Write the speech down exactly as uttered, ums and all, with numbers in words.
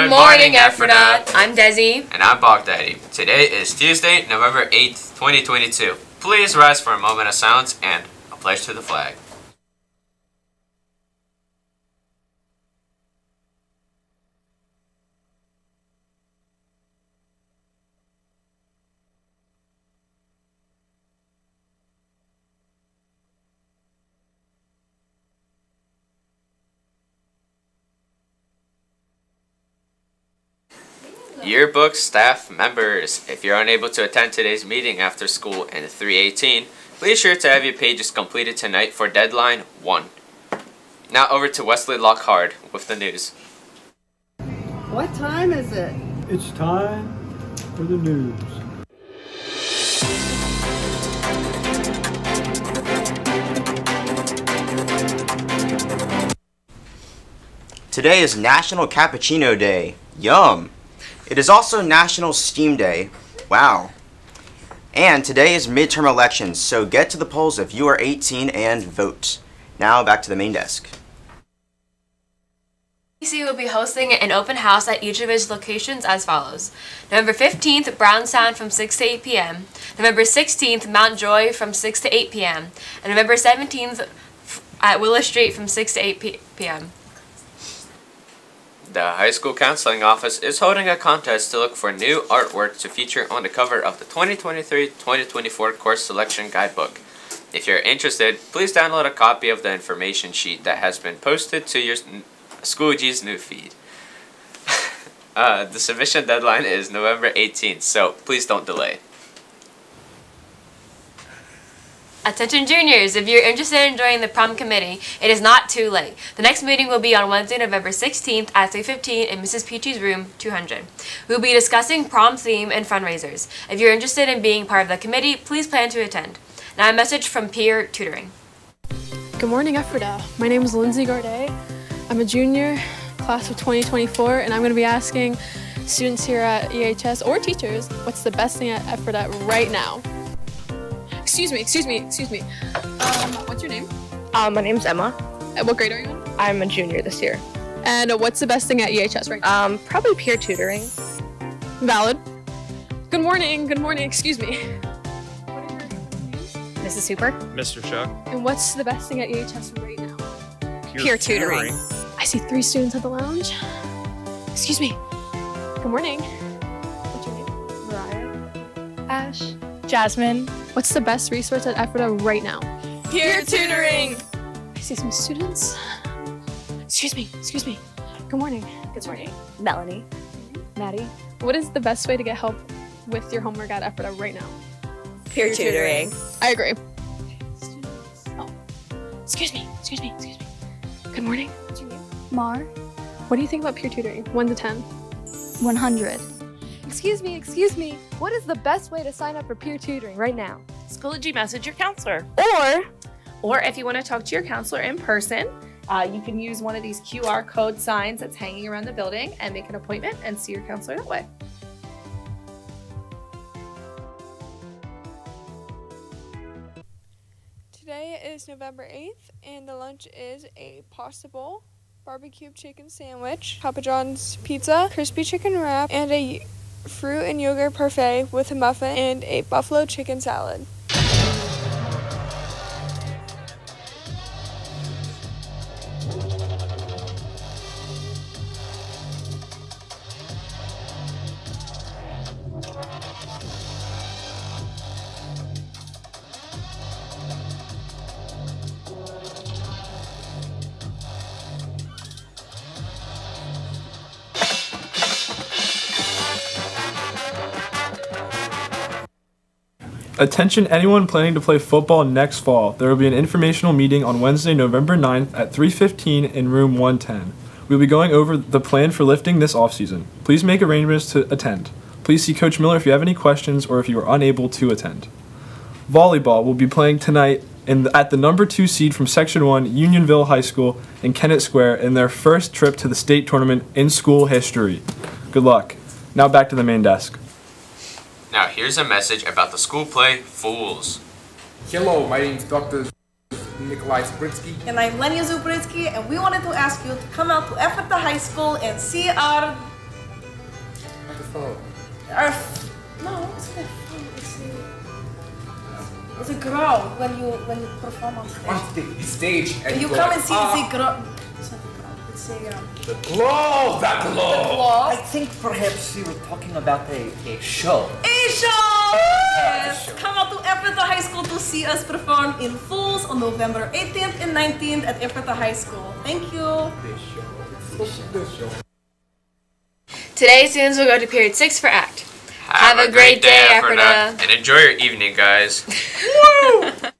Good morning, Ephrata. I'm Desi. And I'm Baghdadi. Today is Tuesday, November eighth, twenty twenty-two. Please rise for a moment of silence and a pledge to the flag. Yearbook staff members, if you're unable to attend today's meeting after school in three eighteen, please sure to have your pages completed tonight for deadline one. Now over to Wesley Lockhart with the news. What time is it? It's time for the news. Today is National Cappuccino Day. Yum! It is also National Steam Day. Wow. And today is midterm elections, so get to the polls if you are eighteen and vote. Now back to the main desk. C C will be hosting an open house at each of its locations as follows. November fifteenth, Brownstown from six to eight p m November sixteenth, Mount Joy from six to eight p m And November seventeenth at Willis Street from six to eight p m The High School Counseling Office is holding a contest to look for new artwork to feature on the cover of the twenty twenty-three twenty twenty-four Course Selection Guidebook. If you're interested, please download a copy of the information sheet that has been posted to your Schoology's new feed. uh, the submission deadline is November eighteenth, so please don't delay. Attention juniors, if you're interested in joining the prom committee, it is not too late. The next meeting will be on Wednesday, November sixteenth at three fifteen in Missus Peachy's room two hundred. We will be discussing prom theme and fundraisers. If you're interested in being part of the committee, please plan to attend. Now a message from Peer Tutoring. Good morning, Ephrata. My name is Lindsay Garday. I'm a junior, class of twenty twenty-four, and I'm going to be asking students here at E H S or teachers, what's the best thing at Ephrata right now? Excuse me, excuse me, excuse me. Um, what's your name? Um, my name's Emma. And what grade are you in? I'm a junior this year. And uh, what's the best thing at E H S right now? Um, probably peer tutoring. Valid. Good morning, good morning, excuse me. What are your names? Missus Hooper. Mister Shuck. And what's the best thing at E H S right now? Peer, peer tutoring. tutoring. I see three students at the lounge. Excuse me. Good morning. What's your name? Mariah. Ash. Jasmine. What's the best resource at Ephrata right now? Peer tutoring. I see some students. Excuse me, excuse me. Good morning. Good morning. Melanie. Maddie. What is the best way to get help with your homework at Ephrata right now? Peer, peer tutoring. tutoring. I agree. Oh, excuse me, excuse me, excuse me. Good morning. What's your name? Mar. What do you think about peer tutoring? one to ten. one hundred. Excuse me, excuse me. What is the best way to sign up for peer tutoring right now? Schoology message your counselor. Or, or if you want to talk to your counselor in person, uh, you can use one of these Q R code signs that's hanging around the building and make an appointment and see your counselor that way. Today is November eighth, and the lunch is a pasta bowl, barbecue chicken sandwich, Papa John's pizza, crispy chicken wrap, and a fruit and yogurt parfait with a muffin and a buffalo chicken salad. Attention anyone planning to play football next fall. There will be an informational meeting on Wednesday, November ninth at three fifteen in room one ten. We will be going over the plan for lifting this offseason. Please make arrangements to attend. Please see Coach Miller if you have any questions or if you are unable to attend. Volleyball will be playing tonight in the, at the number two seed from Section one, Unionville High School in Kennett Square in their first trip to the state tournament in school history. Good luck. Now back to the main desk. Now here's a message about the school play Fools. Hello, my name is Doctor Nikolai Zubritsky. And I'm Lenya Zubritsky, and we wanted to ask you to come out to Ephrata High School and see our the phone? Our no, it's the phone. It's the it's a girl when you when you perform on stage. On the stage. And you go come like, and see ah. the girl. It's not the girl. It's a um, The glow, that glow. I think perhaps you were talking about a, a show. A show! Yes! Come out to Ephrata High School to see us perform in Fools on November eighteenth and nineteenth at Ephrata High School. Thank you. This show. This show. Today, students will go to period six for ACT. Have, Have a great day, Ephrata. And enjoy your evening, guys. Woo!